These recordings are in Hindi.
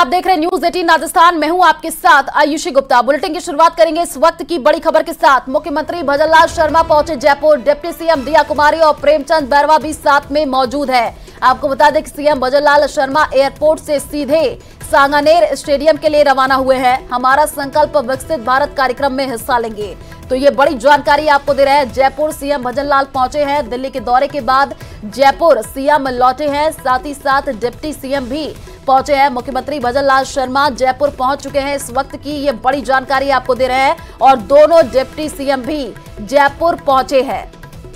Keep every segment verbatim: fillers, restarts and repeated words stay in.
आप देख रहे हैं न्यूज अठारह राजस्थान। मैं हूं आपके साथ आयुषी गुप्ता। बुलेटिन की शुरुआत करेंगे इस वक्त की बड़ी खबर के साथ। मुख्यमंत्री भजनलाल शर्मा पहुंचे जयपुर। डिप्टी सीएम दिया कुमारी और प्रेमचंद बैरवा भी साथ में मौजूद है। आपको बता दें कि सीएम भजनलाल शर्मा एयरपोर्ट से सीधे सांगानेर स्टेडियम के लिए रवाना हुए हैं। हमारा संकल्प विकसित भारत कार्यक्रम में हिस्सा लेंगे, तो ये बड़ी जानकारी आपको दे रहे हैं। जयपुर सीएम भजनलाल पहुंचे हैं। दिल्ली के दौरे के बाद जयपुर सीएम लौटे हैं, साथ ही साथ डिप्टी सीएम भी पहुंचे हैं। मुख्यमंत्री भजनलाल शर्मा जयपुर पहुंच चुके हैं। इस वक्त की ये बड़ी जानकारी आपको दे रहे हैं और दोनों डिप्टी सीएम भी जयपुर पहुंचे हैं।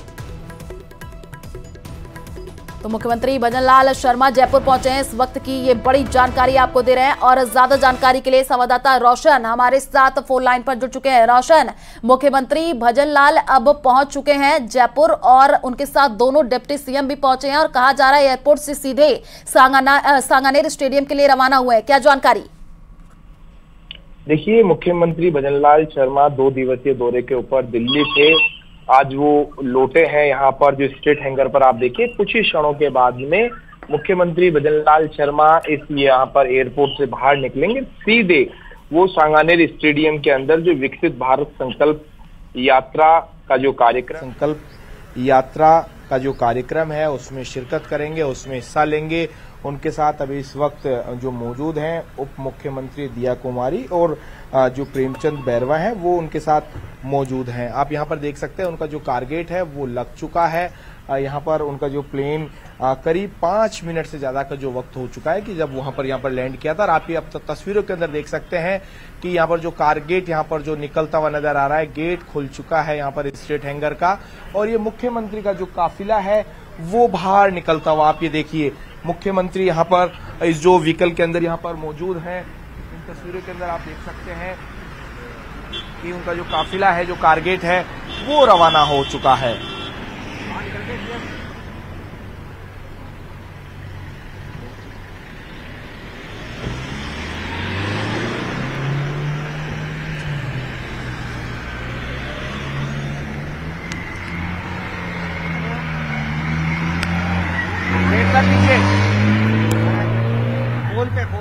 तो मुख्यमंत्री भजनलाल शर्मा जयपुर पहुंचे हैं। इस वक्त की ये बड़ी जानकारी आपको दे रहे हैं और ज्यादा जानकारी के लिए संवाददाता रोशन हमारे साथ फोन लाइन पर जुड़ चुके हैं। रोशन, मुख्यमंत्री भजनलाल अब पहुंच चुके हैं जयपुर और उनके साथ दोनों डिप्टी सीएम भी पहुंचे हैं और कहा जा रहा है एयरपोर्ट से सीधे सांगाना सांगानेर स्टेडियम के लिए रवाना हुए हैं। क्या जानकारी? देखिए, मुख्यमंत्री भजनलाल शर्मा दो दिवसीय दौरे के ऊपर दिल्ली से आज वो लौटे हैं। यहाँ पर जो स्टेट हैंगर पर आप देखिए, कुछ ही क्षणों के बाद में मुख्यमंत्री भजनलाल शर्मा इस यहाँ पर एयरपोर्ट से बाहर निकलेंगे। सीधे वो सांगानेर स्टेडियम के अंदर जो विकसित भारत संकल्प यात्रा का जो कार्यक्रम संकल्प यात्रा का जो कार्यक्रम है उसमें शिरकत करेंगे, उसमें हिस्सा लेंगे। उनके साथ अभी इस वक्त जो मौजूद हैं उप मुख्यमंत्री दिया कुमारी और जो प्रेमचंद बैरवा हैं वो उनके साथ मौजूद हैं। आप यहां पर देख सकते हैं उनका जो कारगेट है वो लग चुका है। यहां पर उनका जो प्लेन करीब पांच मिनट से ज्यादा का जो वक्त हो चुका है कि जब वहां पर यहां पर लैंड किया था। और आप ये अब तस्वीरों के अंदर देख सकते हैं कि यहां पर जो कारगेट यहां पर जो निकलता हुआ नजर आ रहा है, गेट खुल चुका है यहां पर स्टेट हैंगर का। और ये मुख्यमंत्री का जो काफिला है वो बाहर निकलता हुआ आप ये देखिए, मुख्यमंत्री यहाँ पर इस जो व्हीकल के अंदर यहाँ पर मौजूद हैं। इन तस्वीरों के अंदर आप देख सकते हैं कि उनका जो काफिला है, जो कारगेट है वो रवाना हो चुका है। फोन पे